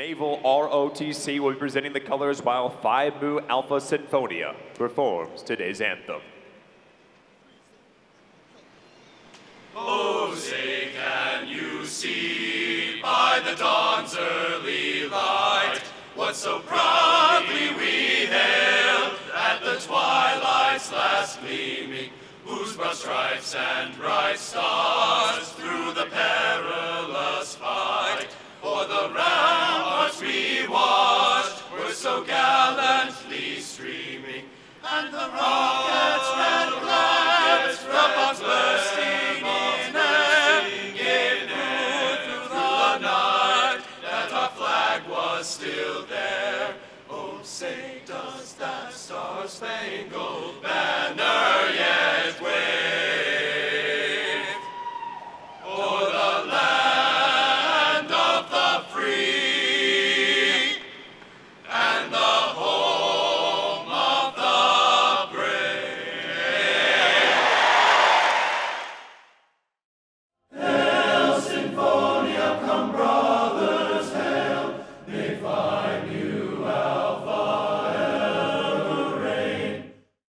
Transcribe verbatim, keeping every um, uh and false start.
Naval R O T C will be presenting the colors while Phi Mu Alpha Sinfonia performs today's anthem. Oh, say can you see by the dawn's early light what so proudly we hailed at the twilight's last gleaming, whose broad stripes and bright stars